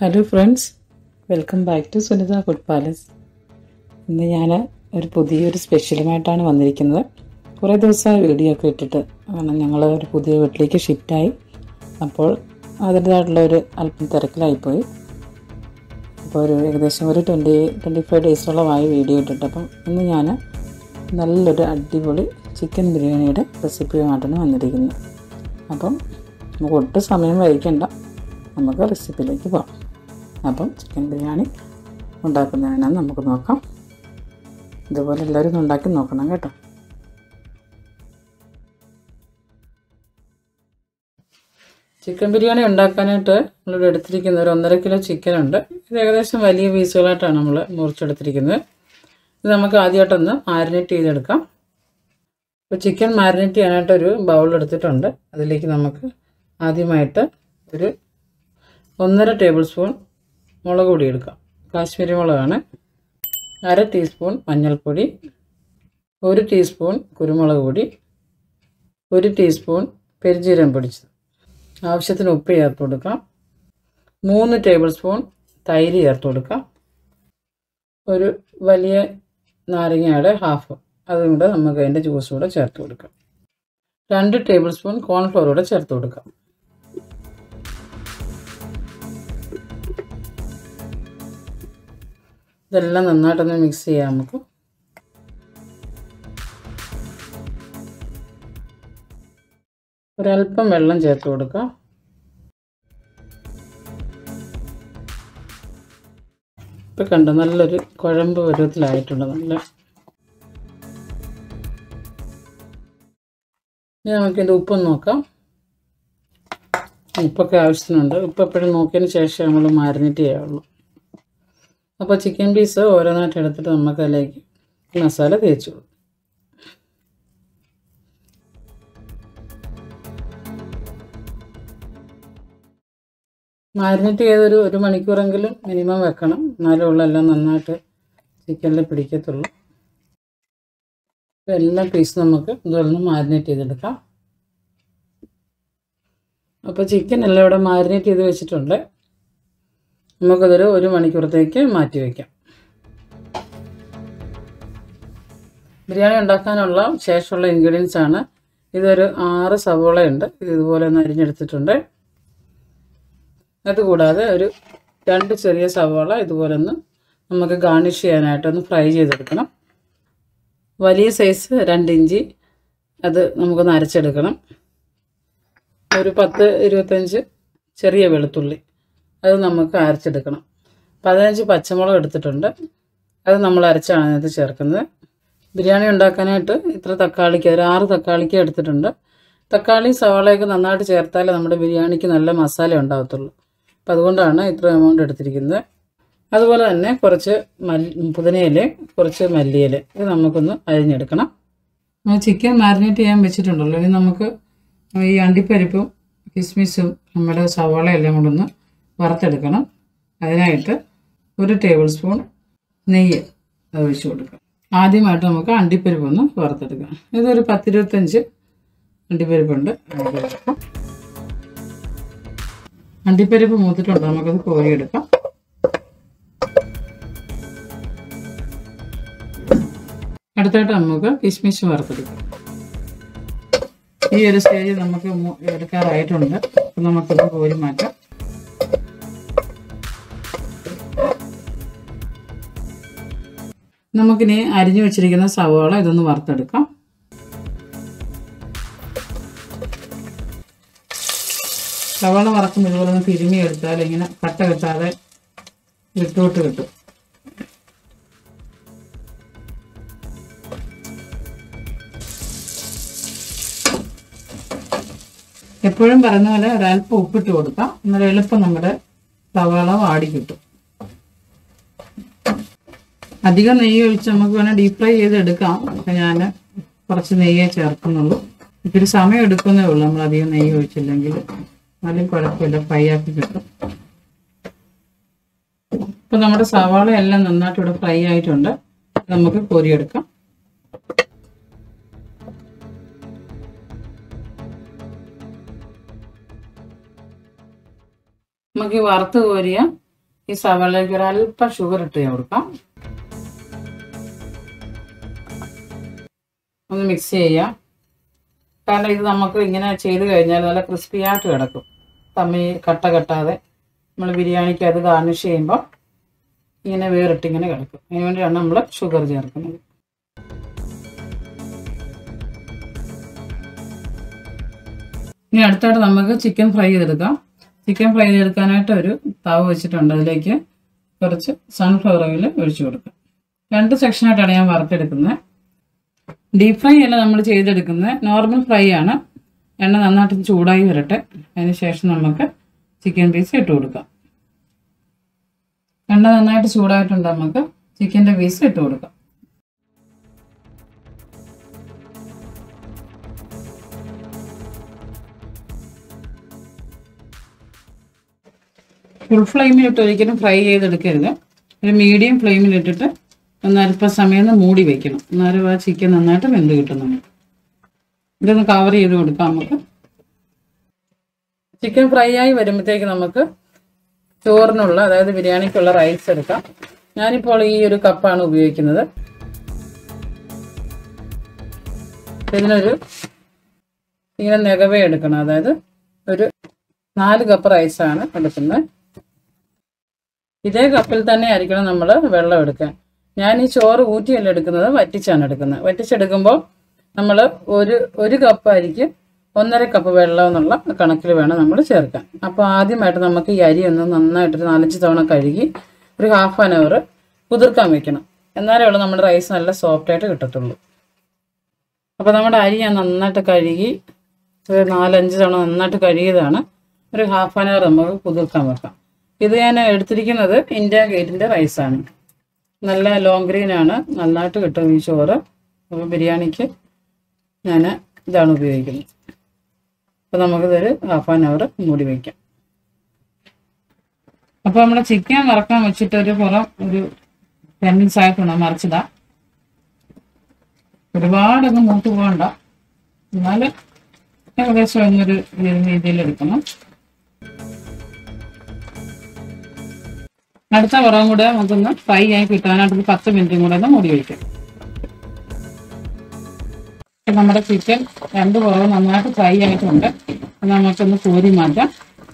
Hello friends, welcome back to Sunitha Food Palace. ഇന്ന് ഞാൻ ഒരു പുതിയൊരു സ്പെഷ്യലുമായിട്ടാണ് വന്നിരിക്കുന്നത്. കുറേ ദിവസമായി വീഡിയോ ഒക്കെ ഇട്ടിട്ട് ഞങ്ങൾ ഒരു പുതിയ വീട്ടിലേക്ക് ഷിഫ്റ്റായി. അപ്പോൾ അതിൻ്റേതായിട്ടുള്ള ഒരു അല്പം തിരക്കിലായിപ്പോയി. അപ്പോൾ ഏകദേശം ഒരു 25 ഡേയ്സോളമായി വീഡിയോ ഇട്ടിട്ട്. അപ്പം ഇന്ന് ഞാൻ നല്ലൊരു അടിപൊളി ചിക്കൻ ബിരിയാണിയുടെ റെസിപ്പിയുമായിട്ടാണ് വന്നിരിക്കുന്നത്. അപ്പം നമുക്ക് ഒട്ടും സമയം വൈകിക്കണ്ട, നമുക്ക് റെസിപ്പിയിലേക്ക് പോകാം. അപ്പം ചിക്കൻ ബിരിയാണി ഉണ്ടാക്കുന്നതിനാണ് നമുക്ക് നോക്കാം. ഇതുപോലെ എല്ലാവരും ഉണ്ടാക്കി നോക്കണം കേട്ടോ. ചിക്കൻ ബിരിയാണി ഉണ്ടാക്കാനായിട്ട് നമ്മളിവിടെ എടുത്തിരിക്കുന്ന ഒരു 1.5 കിലോ ചിക്കൻ ഉണ്ട്. ഇത് ഏകദേശം വലിയ പീസുകളായിട്ടാണ് നമ്മൾ മുറിച്ചെടുത്തിരിക്കുന്നത്. ഇത് നമുക്ക് ആദ്യമായിട്ടൊന്ന് മാരിനേറ്റ് ചെയ്തെടുക്കാം. അപ്പോൾ ചിക്കൻ മാരിനേറ്റ് ചെയ്യാനായിട്ടൊരു ബൗൾ എടുത്തിട്ടുണ്ട്. അതിലേക്ക് നമുക്ക് ആദ്യമായിട്ട് ഒരു 1.5 ടേബിൾ സ്പൂൺ മുളക് പൊടി എടുക്കാം. കാശ്മീരി മുളകാണ്. 1/2 ടീസ്പൂൺ മഞ്ഞൾപ്പൊടി, 1 ടീസ്പൂൺ കുരുമുളക് പൊടി, 1 ടീസ്പൂൺ പെരുംജീരകം പൊടിച്ചത്, ആവശ്യത്തിന് ഉപ്പ് ചേർത്ത് കൊടുക്കാം. 3 ടേബിൾ സ്പൂൺ തൈര് ചേർത്ത് കൊടുക്കാം. ഒരു വലിയ നാരങ്ങയുടെ ഹാഫ് അതും കൂടെ നമുക്ക് അതിൻ്റെ ജ്യൂസ് കൂടെ ചേർത്ത് കൊടുക്കാം. 2 ടേബിൾ സ്പൂൺ കോൺഫ്ലോർ കൂടെ ചേർത്ത് കൊടുക്കാം. ഇതെല്ലാം നന്നായിട്ടൊന്ന് മിക്സ് ചെയ്യാം. നമുക്ക് ഒരല്പം വെള്ളം ചേർത്ത് കൊടുക്കാം. ഇപ്പം കണ്ടോ, നല്ലൊരു കുഴമ്പ് പരുവത്തിലായിട്ടുണ്ട്. ഇനി നമുക്കിതിൻ്റെ ഉപ്പൊന്ന് നോക്കാം. ഉപ്പൊക്കെ ആവശ്യത്തിനുണ്ട്. ഉപ്പ് എപ്പോഴും നോക്കിയതിന് ശേഷം നമ്മൾ മാരിനേറ്റ് ചെയ്യാവുള്ളൂ. അപ്പോൾ ചിക്കൻ പീസ് ഓരോന്നായിട്ട് എടുത്തിട്ട് നമുക്ക് അതിലേക്ക് മസാല തേച്ച് കൊടുക്കും. മാരിനേറ്റ് ചെയ്തൊരു 1 മണിക്കൂറെങ്കിലും മിനിമം വെക്കണം. എന്നാലും ഉള്ളെല്ലാം നന്നായിട്ട് ചിക്കനിൽ പിടിക്കത്തുള്ളൂ. അപ്പോൾ എല്ലാ പീസും നമുക്ക് ഇതൊന്ന് മാരിനേറ്റ് ചെയ്തെടുക്കാം. അപ്പോൾ ചിക്കൻ എല്ലാം ഇവിടെ മാരിനേറ്റ് ചെയ്ത് വെച്ചിട്ടുണ്ട്. നമുക്കതൊരു 1 മണിക്കൂറത്തേക്ക് മാറ്റി വയ്ക്കാം. ബിരിയാണി ഉണ്ടാക്കാനുള്ള ശേഷമുള്ള ഇൻഗ്രീഡിയൻസ് ആണ്. ഇതൊരു 6 സവോളയുണ്ട്. ഇതുപോലെ ഒന്ന് അരിഞ്ഞെടുത്തിട്ടുണ്ട്. അതുകൂടാതെ ഒരു 2 ചെറിയ സവോള ഇതുപോലെ ഒന്ന് നമുക്ക് ഗാർണിഷ് ചെയ്യാനായിട്ടൊന്ന് ഫ്രൈ ചെയ്തെടുക്കണം. വലിയ സൈസ് 2 ഇഞ്ചി അത് നമുക്കൊന്ന് അരച്ചെടുക്കണം. ഒരു 10-25 ചെറിയ വെളുത്തുള്ളി അത് നമുക്ക് അരച്ചെടുക്കണം. 15 പച്ചമുളക് എടുത്തിട്ടുണ്ട്. അത് നമ്മൾ അരച്ചാണ് അതിനകത്ത് ചേർക്കുന്നത്. ബിരിയാണി ഉണ്ടാക്കാനായിട്ട് ഇത്ര തക്കാളിക്ക് ഒരു 6 തക്കാളിക്ക് എടുത്തിട്ടുണ്ട്. തക്കാളി സവാളയൊക്കെ നന്നായിട്ട് ചേർത്താലേ നമ്മുടെ ബിരിയാണിക്ക് നല്ല മസാല ഉണ്ടാകത്തുള്ളൂ. അപ്പം അതുകൊണ്ടാണ് ഇത്ര എമൗണ്ട് എടുത്തിരിക്കുന്നത്. അതുപോലെ തന്നെ കുറച്ച് പുതിനയില, കുറച്ച് മല്ലിയില ഇത് നമുക്കൊന്ന് അരിഞ്ഞെടുക്കണം. ചിക്കൻ മാരിനേറ്റ് ചെയ്യാൻ വെച്ചിട്ടുണ്ടല്ലോ. ഇനി നമുക്ക് ഈ അണ്ടിപ്പരിപ്പും കിസ്മിസും നമ്മുടെ സവാളയെല്ലാം കൊണ്ടൊന്ന് വറുത്തെടുക്കണം. അതിനായിട്ട് 1 ടേബിൾ സ്പൂൺ നെയ്യ് ഒഴിച്ച് കൊടുക്കാം. ആദ്യമായിട്ട് നമുക്ക് അണ്ടിപ്പരിപ്പ് ഒന്ന് വറുത്തെടുക്കാം. ഇതൊരു 10-25 അണ്ടിപ്പരിപ്പുണ്ട്. അണ്ടിപ്പരിപ്പ് മൂത്തിട്ടുണ്ട്. നമുക്കത് കോരിയെടുക്കാം. അടുത്തായിട്ട് നമുക്ക് കിസ്മിസ് വറുത്തെടുക്കാം. ഈ ഒരു സ്റ്റേജ് നമുക്ക് എടുക്കാറായിട്ടുണ്ട്. അപ്പം നമുക്കത് കോരി മാറ്റാം. നമുക്കിനി അരിഞ്ഞു വെച്ചിരിക്കുന്ന സവാള ഇതൊന്ന് വറുത്തെടുക്കാം. സവാള വറക്കുമ്പോൾ ഇതുപോലെ ഒന്ന് തിരുമ്മി എടുത്താൽ ഇങ്ങനെ കട്ട കിട്ടാതെ വിട്ടോട്ട് കിട്ടും. എപ്പോഴും പറയുന്ന പോലെ ഒരല്പം ഉപ്പിട്ട് കൊടുക്കാം. എന്നാൽ എളുപ്പം നമ്മുടെ സവാള വാടി കിട്ടും. അധികം നെയ്യ് ഒഴിച്ച് നമുക്ക് വേണേൽ ഡീപ് ഫ്രൈ ചെയ്തെടുക്കാം. പക്ഷെ ഞാൻ കുറച്ച് നെയ്യേ ചേർക്കുന്നുള്ളൂ. ഇത്തിരി സമയം എടുക്കുന്നേ ഉള്ളൂ. നമ്മൾ അധികം നെയ്യ് ഒഴിച്ചില്ലെങ്കിൽ നല്ല കുഴപ്പമില്ല, ഫ്രൈ ആക്കി കിട്ടും. ഇപ്പം നമ്മുടെ സവാള എല്ലാം നന്നായിട്ട് ഇവിടെ ഫ്രൈ ആയിട്ടുണ്ട്. നമുക്ക് കോരിയെടുക്കാം. നമുക്ക് വറുത്ത് കോരിയ ഈ സവാളയിലേക്ക് ഒരല്പം ഷുഗർ ഇട്ട് കൊടുക്കാം. ഒന്ന് മിക്സ് ചെയ്യാം. കാരണം ഇത് നമുക്ക് ഇങ്ങനെ ചെയ്ത് കഴിഞ്ഞാൽ നല്ല ക്രിസ്പി ആയിട്ട് കിടക്കും. തമ്മി കട്ട കെട്ടാതെ നമ്മൾ ബിരിയാണിക്ക് അത് ഗാർണിഷ് ചെയ്യുമ്പോൾ ഇങ്ങനെ വേറിട്ടിങ്ങനെ കിടക്കും. അതിന് വേണ്ടിയാണ് നമ്മൾ ഷുഗർ ചേർക്കുന്നത്. ഇനി അടുത്തായിട്ട് നമുക്ക് ചിക്കൻ ഫ്രൈ ചെയ്തെടുക്കാം. ചിക്കൻ ഫ്രൈ ചെയ്തെടുക്കാനായിട്ട് ഒരു തവ വെച്ചിട്ടുണ്ട്. അതിലേക്ക് കുറച്ച് സൺഫ്ലവർ ഓയിൽ ഒഴിച്ചു കൊടുക്കാം. 2 സെക്ഷനായിട്ടാണ് ഞാൻ വറുത്തെടുക്കുന്നത്. ഡീപ്പ് ഫ്രൈ അല്ല നമ്മൾ ചെയ്തെടുക്കുന്നത്, നോർമൽ ഫ്രൈ ആണ്. എണ്ണ നന്നായിട്ട് ചൂടായി വരട്ടെ. അതിന് ശേഷം നമുക്ക് ചിക്കൻ പീസ് ഇട്ട് കൊടുക്കാം. എണ്ണ നന്നായിട്ട് ചൂടായിട്ടുണ്ട്. നമുക്ക് ചിക്കൻ്റെ പീസ് ഇട്ട് കൊടുക്കാം. ഫുൾ ഫ്ലെയിമിലിട്ട് ഒരിക്കലും ഫ്രൈ ചെയ്തെടുക്കരുത്. ഒരു മീഡിയം ഫ്ലെയിമിലിട്ടിട്ട് ഒന്നല്പം സമയം മൂടി വയ്ക്കണം. എന്നാലും ആ ചിക്കൻ നന്നായിട്ട് വെന്ത് കിട്ടുന്നുണ്ട്. ഇതൊന്ന് കവർ ചെയ്ത് കൊടുക്കാം. നമുക്ക് ചിക്കൻ ഫ്രൈ ആയി വരുമ്പോഴത്തേക്ക് നമുക്ക് ചോറിനുള്ള, അതായത് ബിരിയാണിക്കുള്ള റൈസ് എടുക്കാം. ഞാനിപ്പോൾ ഈ ഒരു കപ്പാണ് ഉപയോഗിക്കുന്നത്. ഇതിനൊരു ഇങ്ങനെ നെകവേ എടുക്കണം. അതായത് ഒരു 4 കപ്പ് റൈസാണ് എടുക്കുന്നത്. ഇതേ കപ്പിൽ തന്നെ ആയിരിക്കണം നമ്മൾ വെള്ളം എടുക്കാൻ. ഞാൻ ഈ ചോറ് ഊറ്റിയല്ല എടുക്കുന്നത്, വറ്റിച്ചാണ് എടുക്കുന്നത്. വറ്റിച്ചെടുക്കുമ്പോൾ നമ്മൾ ഒരു കപ്പായിരിക്കും 1.5 കപ്പ് വെള്ളം എന്നുള്ള കണക്കിൽ വേണം നമ്മൾ ചേർക്കാൻ. അപ്പോൾ ആദ്യമായിട്ട് നമുക്ക് ഈ അരി ഒന്ന് നന്നായിട്ടൊരു 4-5 തവണ കഴുകി ഒരു ½ ആൻ അവർ കുതിർക്കാൻ വെക്കണം. എന്നാലേ ഉള്ളൂ നമ്മുടെ റൈസ് നല്ല സോഫ്റ്റായിട്ട് കിട്ടത്തുള്ളൂ. അപ്പോൾ നമ്മുടെ അരി ഞാൻ നന്നായിട്ട് കഴുകി ഒരു 4-5 തവണ നന്നായിട്ട് കഴുകിയതാണ്. ഒരു ½ ആൻ അവർ നമുക്ക് കുതിർക്കാൻ വെക്കാം. ഇത് ഞാൻ എടുത്തിരിക്കുന്നത് ഇന്ത്യ ഗേറ്റിൻ്റെ റൈസാണ്. നല്ല ലോങ് ഗ്രീനാണ്. നന്നായിട്ട് കിട്ടും ഈ ചോറ്. അപ്പോൾ ബിരിയാണിക്ക് ഞാൻ ഇതാണ് ഉപയോഗിക്കുന്നത്. അപ്പോൾ നമുക്കിതൊരു ½ ആൻ അവർ മൂടി വയ്ക്കാം. അപ്പോൾ നമ്മുടെ ചിക്കൻ വറക്കാൻ വെച്ചിട്ട് ഒരു 10 മിനിറ്റ്സ് ആയിട്ടുണ്ട്. മറിച്ചിടാം. ഒരുപാടൊന്നും മൂത്ത് പോകണ്ട. എന്നാൽ ഏകദേശം എന്നൊരു രീതിയിൽ എടുക്കണം. അടുത്ത പുറം കൂടെ നമുക്കൊന്ന് ഫ്രൈ ആയി കിട്ടാനായിട്ട് 10 മിനിറ്റും കൂടെ ഒന്ന് മൂടി വയ്ക്കാം. നമ്മുടെ ചിക്കൻ 2 പുറവും നന്നായിട്ട് ഫ്രൈ ആയിട്ടുണ്ട്. നമുക്കൊന്ന് കോരി മാറ്റാം.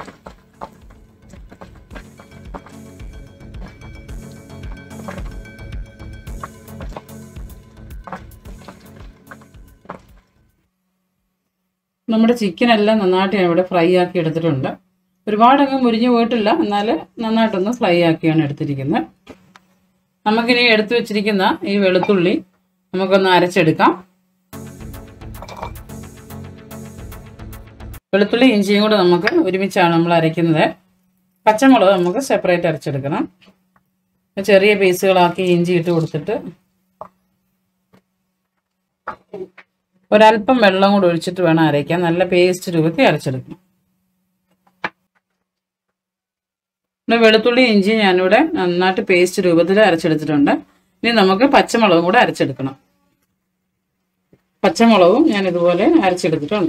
നമ്മുടെ ചിക്കനെല്ലാം നന്നായിട്ട് ഞാൻ ഇവിടെ ഫ്രൈ ആക്കി എടുത്തിട്ടുണ്ട്. ഒരുപാടങ്ങ് മുരിഞ്ഞു പോയിട്ടില്ല. എന്നാൽ നന്നായിട്ടൊന്ന് ഫ്രൈ ആക്കിയാണ് എടുത്തിരിക്കുന്നത്. നമുക്കിനി എടുത്തു വെച്ചിരിക്കുന്ന ഈ വെളുത്തുള്ളി നമുക്കൊന്ന് അരച്ചെടുക്കാം. വെളുത്തുള്ളി ഇഞ്ചിയും കൂടെ നമുക്ക് ഒരുമിച്ചാണ് നമ്മൾ അരയ്ക്കുന്നത്. പച്ചമുളക് നമുക്ക് സെപ്പറേറ്റ് അരച്ചെടുക്കണം. ചെറിയ പീസുകളാക്കി ഇഞ്ചി ഇട്ട് കൊടുത്തിട്ട് ഒരല്പം വെള്ളം കൂടെ ഒഴിച്ചിട്ട് വേണം അരയ്ക്കാൻ. നല്ല പേസ്റ്റ് രൂപത്തിൽ അരച്ചെടുക്കണം. വെളുത്തുള്ളി ഇഞ്ചി ഞാനിവിടെ നന്നായിട്ട് പേസ്റ്റ് രൂപത്തിൽ അരച്ചെടുത്തിട്ടുണ്ട്. ഇനി നമുക്ക് പച്ചമുളകും കൂടെ അരച്ചെടുക്കണം. പച്ചമുളകും ഞാൻ ഇതുപോലെ അരച്ചെടുത്തിട്ടുണ്ട്.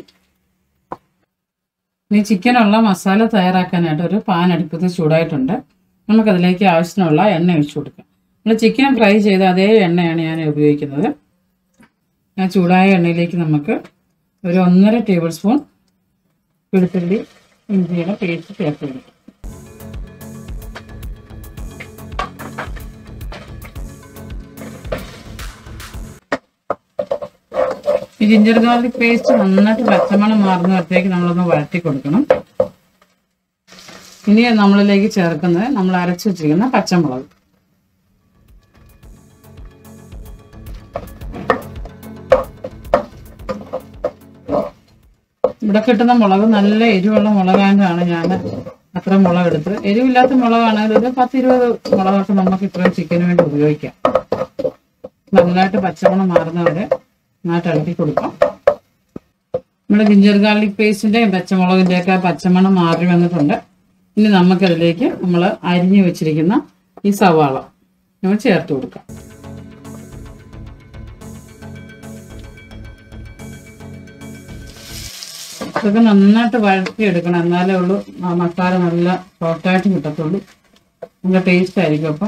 ഇനി ചിക്കനുള്ള മസാല തയ്യാറാക്കാനായിട്ട് ഒരു പാൻ അടുപ്പത്ത് ചൂടായിട്ടുണ്ട്. നമുക്കതിലേക്ക് ആവശ്യത്തിനുള്ള എണ്ണ ഒഴിച്ചു കൊടുക്കാം. നമ്മൾ ചിക്കൻ ഫ്രൈ ചെയ്ത അതേ എണ്ണയാണ് ഞാൻ ഉപയോഗിക്കുന്നത്. ആ ചൂടായ എണ്ണയിലേക്ക് നമുക്ക് ഒരു 1.5 ടേബിൾ സ്പൂൺ വെളുത്തുള്ളി ഇഞ്ചിയുടെ പേസ്റ്റ് ചേർത്ത് കൊടുക്കാം. ഈ ജിഞ്ചർ ഗാർലിക് പേസ്റ്റ് നന്നായിട്ട് പച്ചമണം മാറുന്നവരത്തേക്ക് നമ്മളൊന്ന് വഴറ്റി കൊടുക്കണം. ഇനി നമ്മളിലേക്ക് ചേർക്കുന്നത് നമ്മൾ അരച്ചു വെച്ചിരിക്കുന്ന പച്ചമുളക്. ഇവിടെ കിട്ടുന്ന മുളക് നല്ല എരിവുള്ള മുളകാണ്. ഞാൻ അത്ര മുളക് എടുത്തത്. എരിവില്ലാത്ത മുളകാണെങ്കിൽ ഒരു 10-20 മുളകൊക്കെ നമുക്ക് ഇത്രയും ചിക്കന് വേണ്ടി ഉപയോഗിക്കാം. നന്നായിട്ട് പച്ചമണം മാറുന്നവരെ നന്നായിട്ട് ഇളക്കി കൊടുക്കാം. നമ്മുടെ ജിഞ്ചർ ഗാർലിക് പേസ്റ്റിൻ്റെയും പച്ചമുളകിൻ്റെയൊക്കെ പച്ചമണം മാറി വന്നിട്ടുണ്ട്. ഇനി നമുക്കതിലേക്ക് നമ്മൾ അരിഞ്ഞു വെച്ചിരിക്കുന്ന ഈ സവാള നമ്മൾ ചേർത്ത് കൊടുക്കാം. ഇതൊക്കെ നന്നായിട്ട് വഴറ്റിയെടുക്കണം. എന്നാലേ ഉള്ളൂ ആ മസാല നല്ല സോഫ്റ്റായിട്ട് കിട്ടത്തുള്ളൂ. നല്ല ടേസ്റ്റ് ആയിരിക്കും. അപ്പം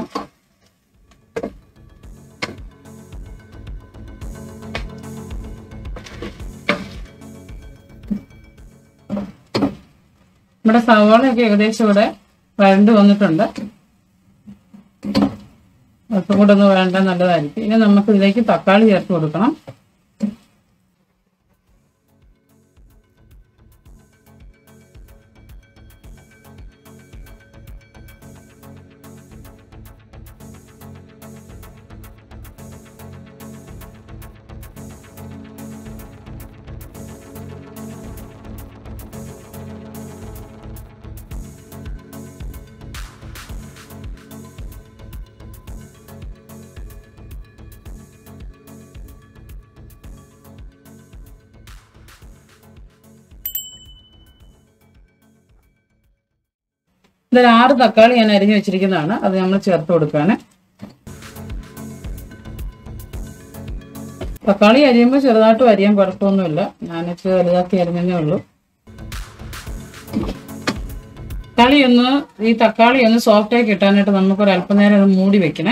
നമ്മുടെ സവാളയൊക്കെ ഏകദേശം ഇവിടെ വഴണ്ട് വന്നിട്ടുണ്ട്. അല്പം കൂടെ ഒന്ന് വേണ്ട നല്ലതായിരിക്കും. ഇനി നമുക്ക് ഇതിലേക്ക് തക്കാളി ചേർത്ത് കൊടുക്കണം. ഇതൊരു 6 തക്കാളി ഞാൻ അരിഞ്ഞു വെച്ചിരിക്കുന്നതാണ്. അത് നമ്മൾ ചേർത്ത് കൊടുക്കുകയാണ്. തക്കാളി അരിയുമ്പോൾ ചെറുതായിട്ട് അരിയാൻ കുഴപ്പമൊന്നുമില്ല. ഞാനിച്ച് വലുതാക്കി അരിഞ്ഞേ ഉള്ളൂ. ഈ തക്കാളി ഒന്ന് സോഫ്റ്റായി കിട്ടാനായിട്ട് നമുക്കൊരു അല്പനേരം ഒന്ന് മൂടി വെക്കണേ.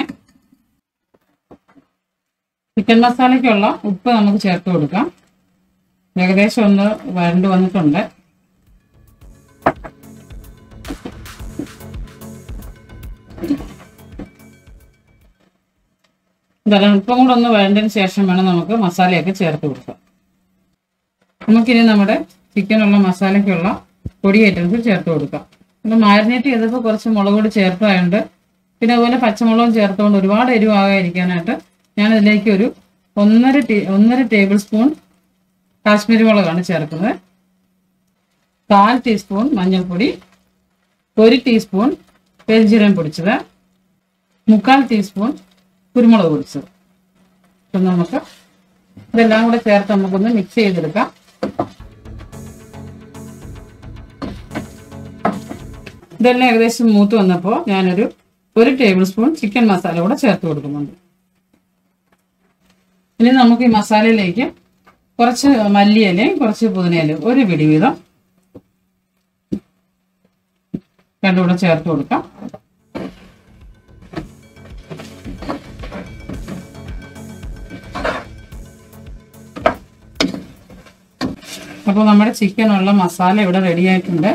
ചിക്കൻ മസാലയ്ക്കുള്ള ഉപ്പ് നമുക്ക് ചേർത്ത് കൊടുക്കാം. ഏകദേശം ഒന്ന് വരണ്ട് വന്നിട്ടുണ്ട്. ഇതെല്ലാം അല്പം കൂടെ ഒന്ന് വഴണ്ടതിന് ശേഷം വേണം നമുക്ക് മസാലയൊക്കെ ചേർത്ത് കൊടുക്കാം. നമുക്കിനി നമ്മുടെ ചിക്കനുള്ള മസാലയ്ക്കുള്ള പൊടി ഐറ്റംസ് ചേർത്ത് കൊടുക്കാം. ഇത് മാരിനേറ്റ് ചെയ്തപ്പോൾ കുറച്ച് മുളക് പൊടി ചേർത്തതുകൊണ്ട്, പിന്നെ അതുപോലെ പച്ചമുളകും ചേർത്തുകൊണ്ട് ഒരുപാട് എരിവാകാതിരിക്കാനായിട്ട് ഞാൻ ഇതിലേക്ക് ഒരു 1.5 ടേബിൾ സ്പൂൺ കാശ്മീരി മുളകാണ് ചേർക്കുന്നത്. 1/4 ടീസ്പൂൺ മഞ്ഞൾപ്പൊടി, 1 ടീസ്പൂൺ പെരുംജീരകം പൊടിച്ചത്, 3/4 ടീസ്പൂൺ കുരുമുളക് പൊടിച്ചത്. അപ്പം നമുക്ക് ഇതെല്ലാം കൂടെ ചേർത്ത് നമുക്കൊന്ന് മിക്സ് ചെയ്തെടുക്കാം. ഇതെല്ലാം ഏകദേശം മൂത്ത് വന്നപ്പോൾ ഞാനൊരു 1 ടേബിൾ സ്പൂൺ ചിക്കൻ മസാല കൂടെ ചേർത്ത് കൊടുക്കുന്നുണ്ട്. ഇനി നമുക്ക് ഈ മസാലയിലേക്ക് കുറച്ച് മല്ലിയിലയും കുറച്ച് പുതിനയിലയും ഒരു പിടി വീതം രണ്ടും കൂടെ ചേർത്ത് കൊടുക്കാം. അപ്പോൾ നമ്മുടെ ചിക്കനുള്ള മസാല ഇവിടെ റെഡി ആയിട്ടുണ്ട്.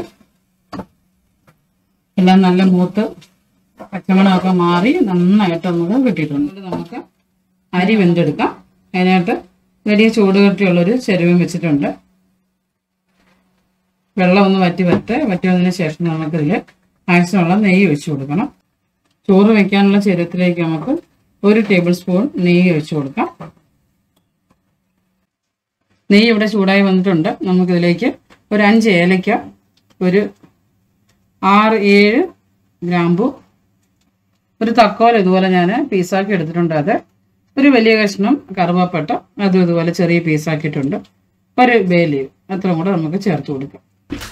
എല്ലാം നല്ല മൂത്ത് പച്ചമണമൊക്കെ മാറി നന്നായിട്ട് നമുക്ക് കിട്ടിയിട്ടുണ്ട്. നമുക്ക് അരി വെന്തെടുക്കാം. അതിനായിട്ട് വലിയ ചൂടുകട്ടിയുള്ളൊരു ചെരുവം വെച്ചിട്ടുണ്ട്. വെള്ളം ഒന്ന് വറ്റി വന്നതിന് ശേഷം നമുക്കിതിൽ ആവശ്യമുള്ള നെയ്യ് ഒഴിച്ചു കൊടുക്കണം. ചോറ് വയ്ക്കാനുള്ള ചെരുവത്തിലേക്ക് നമുക്ക് 1 ടേബിൾ സ്പൂൺ നെയ്യ് ഒഴിച്ചു കൊടുക്കാം. നെയ്യ് ഇവിടെ ചൂടായി വന്നിട്ടുണ്ട്. നമുക്കിതിലേക്ക് ഒരു 5 ഏലയ്ക്ക, ഒരു 6-7 ഗ്രാമ്പു, ഒരു തക്കോല ഇതുപോലെ ഞാൻ പീസാക്കി എടുത്തിട്ടുണ്ട്. അത് ഒരു വലിയ കഷ്ണം കറുവാപ്പട്ട അതും ഇതുപോലെ ചെറിയ പീസാക്കിയിട്ടുണ്ട്. ഒരു ബേ ലീവ് അത്രയും കൂടെ നമുക്ക് ചേർത്ത് കൊടുക്കാം.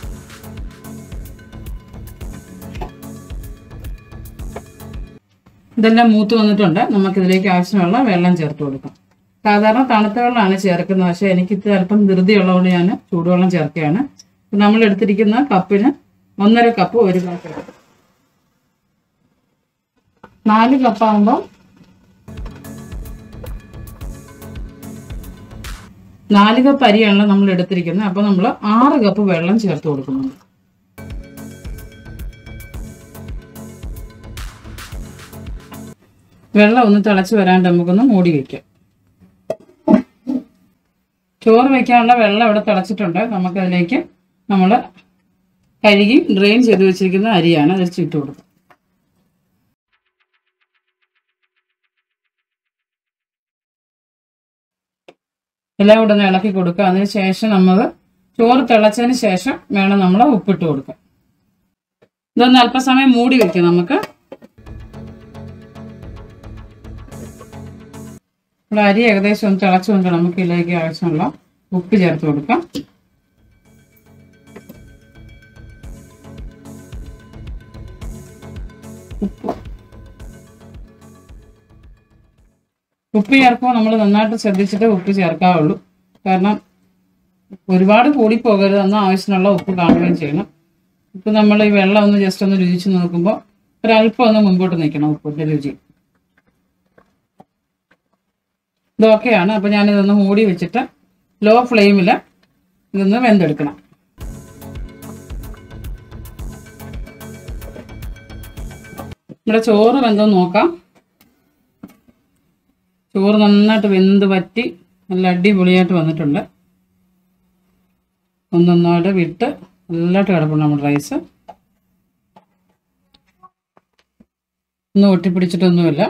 ഇതെല്ലാം മൂത്ത് വന്നിട്ടുണ്ട്. നമുക്കിതിലേക്ക് ആവശ്യമുള്ള വെള്ളം ചേർത്ത് കൊടുക്കാം. സാധാരണ തണുത്ത വെള്ളമാണ് ചേർക്കുന്നത്. പക്ഷേ എനിക്കിത് അല്പം ധൃതിയുള്ളതുകൊണ്ട് ഞാൻ ചൂടുവെള്ളം ചേർക്കുകയാണ്. നമ്മൾ എടുത്തിരിക്കുന്ന കപ്പിന് 1.5 കപ്പ് 1 ഗ്ലാസ് എടുക്കും. 4 കപ്പാകുമ്പോൾ 4 കപ്പ് അരിയാണല്ലോ നമ്മൾ എടുത്തിരിക്കുന്നത്. അപ്പോൾ നമ്മൾ 6 കപ്പ് വെള്ളം ചേർത്ത് കൊടുക്കുന്നുണ്ട്. വെള്ളം ഒന്ന് തിളച്ച് വരാണ്ട് നമുക്കൊന്ന് മൂടി വയ്ക്കാം. ചോറ് വയ്ക്കാനുള്ള വെള്ളം ഇവിടെ തിളച്ചിട്ടുണ്ട്. നമുക്കതിലേക്ക് നമ്മൾ കഴുകി ഡ്രെയിൻ ചെയ്ത് വെച്ചിരിക്കുന്ന അരിയാണ് അതിൽ ഇട്ട് കൊടുക്കുക. എല്ലാം കൂടെ ഒന്ന് ഇളക്കി കൊടുക്കുക. അതിന് ശേഷം നമ്മൾ ചോറ് തിളച്ചതിന് ശേഷം വേണം നമ്മൾ ഉപ്പിട്ട് കൊടുക്കുക. ഇതൊന്ന് അല്പസമയം മൂടി വയ്ക്കാം. നമുക്ക് ഇവിടെ അരി ഏകദേശം ഒന്ന് തിളച്ചുകൊണ്ട് നമുക്ക് ഇതിലേക്ക് ആവശ്യമുള്ള ഉപ്പ് ചേർത്ത് കൊടുക്കാം. ഉപ്പ് ചേർക്കുമ്പോൾ നമ്മൾ നന്നായിട്ട് ശ്രദ്ധിച്ചിട്ട് ഉപ്പ് ചേർക്കാവുള്ളൂ. കാരണം ഒരുപാട് കൂടിപ്പോകരുത്. എന്നാൽ ആവശ്യമുള്ള ഉപ്പ് കാണുകയും ചെയ്യണം. ഇപ്പം നമ്മൾ ഈ വെള്ളം ഒന്ന് ജസ്റ്റ് ഒന്ന് രുചിച്ച് നോക്കുമ്പോൾ ഒരല്പം ഒന്ന് മുമ്പോട്ട് നിൽക്കണം ഉപ്പിൻ്റെ രുചി. ഇതൊക്കെയാണ്. അപ്പോൾ ഞാനിതൊന്ന് മൂടി വെച്ചിട്ട് ലോ ഫ്ലെയിമിൽ ഇതൊന്ന് വെന്തെടുക്കണം. നമ്മുടെ ചോറ് വെന്തോന്ന് നോക്കാം. ചോറ് നന്നായിട്ട് വെന്ത് വറ്റി നല്ല അടിപൊളിയായിട്ട് വന്നിട്ടുണ്ട്. ഒന്നൊന്നായിട്ട് വിട്ട് നല്ലതായിട്ട് കിടപ്പുണ്ട് നമ്മുടെ റൈസ്. ഒന്നും ഒട്ടിപ്പിടിച്ചിട്ടൊന്നുമില്ല.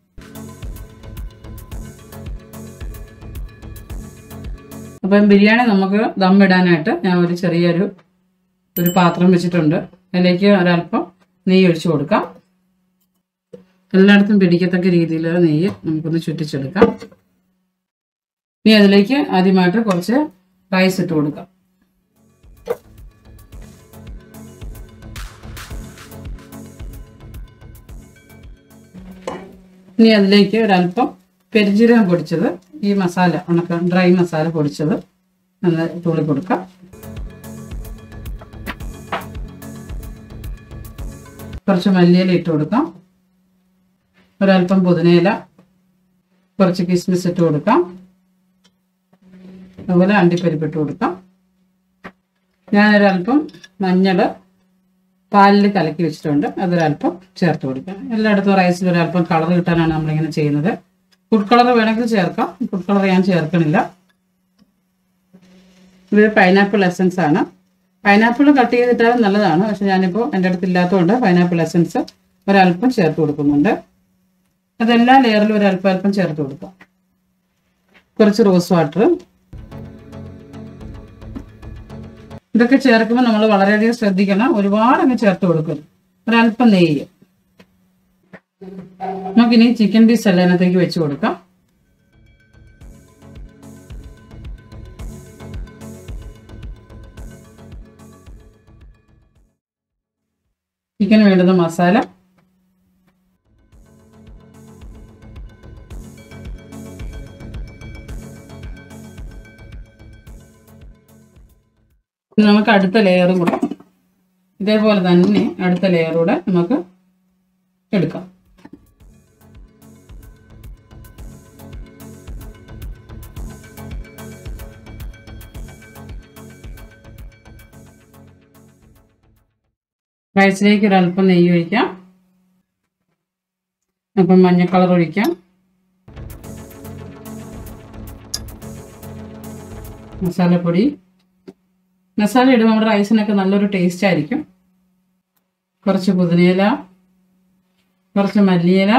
അപ്പം ബിരിയാണി നമുക്ക് ദമ്മിടാനായിട്ട് ഞാൻ ഒരു ചെറിയൊരു പാത്രം വെച്ചിട്ടുണ്ട്. അതിലേക്ക് ഒരല്പം നെയ്യ് ഒഴിച്ചു കൊടുക്കാം. എല്ലായിടത്തും പിടിക്കത്തക്ക രീതിയിൽ നെയ്യ് നമുക്കൊന്ന് ചുറ്റിച്ചെടുക്കാം. ഇനി അതിലേക്ക് ആദ്യമായിട്ട് കുറച്ച് റൈസ് ഇട്ട് കൊടുക്കാം. ഇനി അതിലേക്ക് ഒരല്പം പെരുംജീരകം പൊടിച്ചത്, ഈ മസാല ഡ്രൈ മസാല പൊടിച്ചത് ഒന്ന് തൂളി കൊടുക്കാം. കുറച്ച് മല്ലിയില ഇട്ട് കൊടുക്കാം. ഒരല്പം പുതിനയില, കുറച്ച് കിസ്മിസ് ഇട്ട് കൊടുക്കാം. അതുപോലെ അണ്ടിപ്പരിപ്പ് ഇട്ട് കൊടുക്കാം. ഞാനൊരല്പം മഞ്ഞൾ പാലിൽ കലക്കി വെച്ചിട്ടുണ്ട്, അതൊരല്പം ചേർത്ത് കൊടുക്കാം. എല്ലായിടത്തും റൈസിൽ ഒരല്പം കളർ കിട്ടാനാണ് നമ്മളിങ്ങനെ ചെയ്യുന്നത്. ഫുഡ് കളർ വേണമെങ്കിൽ ചേർക്കാം. ഫുഡ് കളർ ഞാൻ ചേർക്കണില്ല. ഇത് പൈനാപ്പിൾ എസൻസ് ആണ്. പൈനാപ്പിൾ കട്ട് ചെയ്തിട്ടാലും നല്ലതാണ്. പക്ഷെ ഞാനിപ്പോൾ എൻ്റെ അടുത്ത് ഇല്ലാത്തതുകൊണ്ട് പൈനാപ്പിൾ എസൻസ് ഒരല്പം ചേർത്ത് കൊടുക്കുന്നുണ്ട്. അതെല്ലാ ലെയറിലും ഒരല്പം ചേർത്ത് കൊടുക്കാം. കുറച്ച് റോസ് വാട്ടർ. ഇതൊക്കെ ചേർക്കുമ്പോൾ നമ്മൾ വളരെയധികം ശ്രദ്ധിക്കണം. ഒരുപാട് അങ്ങ് ചേർത്ത് കൊടുക്കും. ഒരല്പം നെയ്യ്. നമുക്കിനി ചിക്കൻ പീസ് എല്ലാം അതിനകത്തേക്ക് വെച്ച് കൊടുക്കാം. ചിക്കന് വേണ്ടുന്ന മസാല, നമുക്ക് അടുത്ത ലെയറും കൂടെ ഇതേപോലെ തന്നെ അടുത്ത ലെയറൂടെ നമുക്ക് എടുക്കാം. റൈസിലേക്ക് ഒരല്പം നെയ്യ് ഒഴിക്കാം. അപ്പം മഞ്ഞ കളർ ഒഴിക്കാം. മസാലപ്പൊടി. മസാല ഇടുമ്പോൾ നമ്മുടെ റൈസിനൊക്കെ നല്ലൊരു ടേസ്റ്റ് ആയിരിക്കും. കുറച്ച് പുതിനയില, കുറച്ച് മല്ലിയില,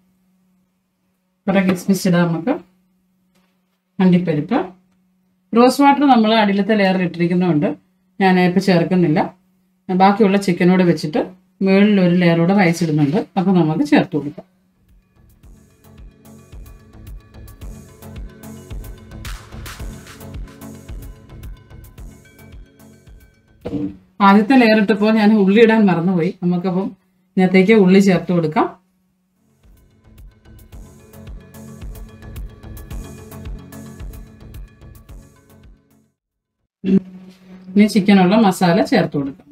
കുറേ കിസ്മിസ് ഇടാം നമുക്ക്. അണ്ടിപ്പരിപ്പ്. റോസ് വാട്ടർ നമ്മൾ അടിയിലത്തെ ലെയറിൽ ഇട്ടിരിക്കുന്നതുകൊണ്ട് ഞാൻ ഇപ്പോൾ ചേർക്കുന്നില്ല. ബാക്കിയുള്ള ചിക്കനോട് വെച്ചിട്ട് മുകളിൽ ഒരു ലെയറോടെ റൈസ് ഇടുന്നുണ്ട്. അപ്പോൾ നമുക്ക് ചേർത്ത് കൊടുക്കാം. ആദ്യത്തെ ലെയർ ഇട്ടപ്പോൾ ഞാൻ ഉള്ളി ഇടാൻ മറന്നുപോയി. നമുക്കപ്പം ഇതിനകത്തേക്ക് ഉള്ളി ചേർത്ത് കൊടുക്കാം. ഇനി ചിക്കനുള്ള മസാല ചേർത്ത് കൊടുക്കാം.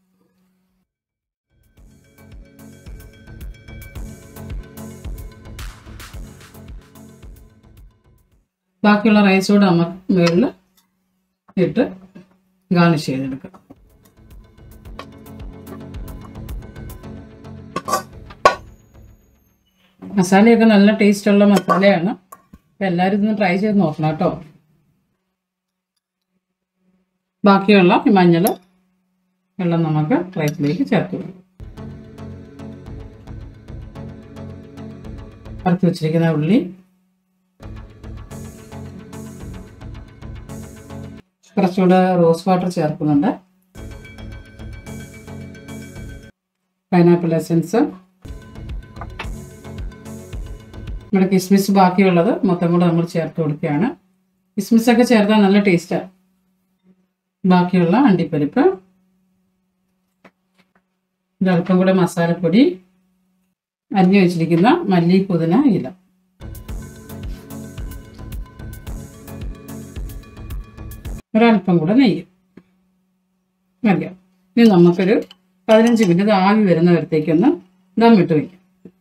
ബാക്കിയുള്ള റൈസ് കൂടെ നമുക്ക് മുകളിൽ ഇട്ട് ഗാർണിഷ് ചെയ്തെടുക്കാം. മസാലയൊക്കെ നല്ല ടേസ്റ്റുള്ള മസാലയാണ്. അപ്പം എല്ലാവരും ഇതൊന്ന് ട്രൈ ചെയ്ത് നോക്കണം കേട്ടോ. ബാക്കിയുള്ള ഈ മഞ്ഞൾ വെള്ളം നമുക്ക് റൈസിലേക്ക് ചേർത്ത് കൊടുക്കാം. വറുത്ത് വെച്ചിരിക്കുന്ന ഉള്ളി, കുറച്ചുകൂടെ റോസ് വാട്ടർ ചേർക്കുന്നുണ്ട്. പൈനാപ്പിൾ എസൻസ്, നമ്മുടെ കിസ്മിസ് ബാക്കിയുള്ളത് മൊത്തം കൂടെ നമ്മൾ ചേർത്ത് കൊടുക്കുകയാണ്. കിസ്മിസൊക്കെ ചേർത്താൽ നല്ല ടേസ്റ്റാണ്. ബാക്കിയുള്ള അണ്ടിപ്പരിപ്പ്, ഒരല്പം കൂടെ മസാലപ്പൊടി, അരിഞ്ഞു വെച്ചിരിക്കുന്ന മല്ലി പുതിന ഇല, ഒരല്പം കൂടെ നെയ്യ് മതിയാവും. ഇനി നമുക്കൊരു 15 മിനിറ്റ് ആവി വരുന്നവരത്തേക്കൊന്ന് ദം ഇട്ട് വയ്ക്കും.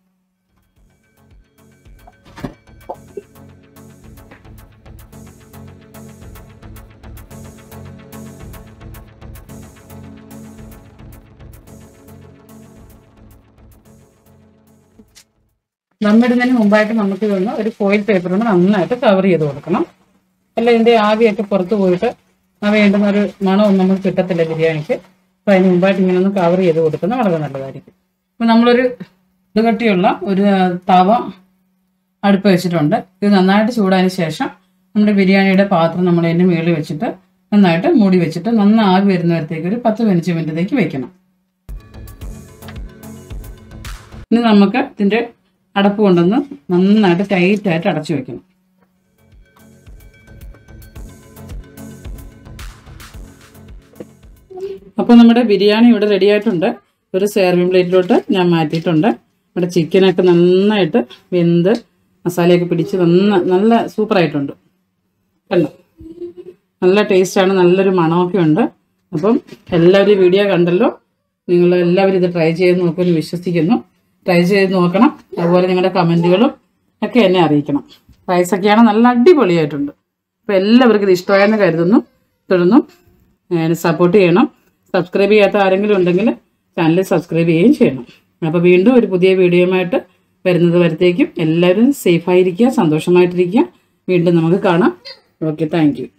ദമ്മിടുന്നതിന് മുമ്പായിട്ട് നമുക്ക് ഇതൊന്ന് ഒരു ഫോയിൽ പേപ്പർ കൊണ്ട് നന്നായിട്ട് കവർ ചെയ്ത് കൊടുക്കണം. അല്ല ഇതിൻ്റെ ആവിയൊക്കെ പുറത്ത് പോയിട്ട് ആ വേണ്ടുന്ന ഒരു മണമൊന്നും നമുക്ക് കിട്ടത്തില്ല ബിരിയാണിക്ക്. അപ്പോൾ അതിന് മുമ്പായിട്ട് ഇങ്ങനെ ഒന്ന് കവർ ചെയ്ത് കൊടുക്കുന്നത് വളരെ നല്ലതായിരിക്കും. അപ്പോൾ നമ്മളൊരു ഇത് കട്ടിയുള്ള ഒരു തവ അടുപ്പ് വെച്ചിട്ടുണ്ട്. ഇത് നന്നായിട്ട് ചൂടായതിന് ശേഷം നമ്മുടെ ബിരിയാണിയുടെ പാത്രം നമ്മൾ അതിൻ്റെ മുകളിൽ വെച്ചിട്ട് നന്നായിട്ട് മൂടി വെച്ചിട്ട് നന്നായി ആവി വരുന്നവരത്തേക്ക് ഒരു 10-15 മിനിറ്റത്തേക്ക് വെക്കണം. ഇനി നമുക്ക് ഇതിൻ്റെ അടപ്പ് കൊണ്ടൊന്ന് നന്നായിട്ട് ടൈറ്റായിട്ട് അടച്ചു വെക്കണം. അപ്പോൾ നമ്മുടെ ബിരിയാണി ഇവിടെ റെഡി ആയിട്ടുണ്ട്. ഒരു സെർവിങ് പ്ലേറ്റിലോട്ട് ഞാൻ മാറ്റിയിട്ടുണ്ട്. ഇവിടെ ചിക്കനൊക്കെ നന്നായിട്ട് വെന്ത് മസാലയൊക്കെ പിടിച്ച് നല്ല സൂപ്പറായിട്ടുണ്ട്. കണ്ടോ, നല്ല ടേസ്റ്റാണ്, നല്ലൊരു മണമൊക്കെ ഉണ്ട്. അപ്പം എല്ലാവരും വീഡിയോ കണ്ടല്ലോ. നിങ്ങൾ എല്ലാവരും ഇത് ട്രൈ ചെയ്ത് നോക്കുമെന്ന് വിശ്വസിക്കുന്നു. ട്രൈ ചെയ്ത് നോക്കണം. അതുപോലെ നിങ്ങളുടെ കമൻറ്റുകളും ഒക്കെ എന്നെ അറിയിക്കണം. റൈസൊക്കെയാണ് നല്ല അടിപൊളിയായിട്ടുണ്ട്. അപ്പോൾ എല്ലാവർക്കും ഇത് ഇഷ്ടമായെന്ന് കരുതുന്നു. തുടർന്നും സപ്പോർട്ട് ചെയ്യണം. സബ്സ്ക്രൈബ് ചെയ്യാത്ത ആരെങ്കിലും ഉണ്ടെങ്കിൽ ചാനൽ സബ്സ്ക്രൈബ് ചെയ്യുകയും ചെയ്യണം. അപ്പോൾ വീണ്ടും ഒരു പുതിയ വീഡിയോയുമായിട്ട് വരുന്നത് വരത്തേക്കും എല്ലാവരും സേഫായിരിക്കുക, സന്തോഷമായിട്ടിരിക്കുക. വീണ്ടും നമുക്ക് കാണാം. Okay, thank U.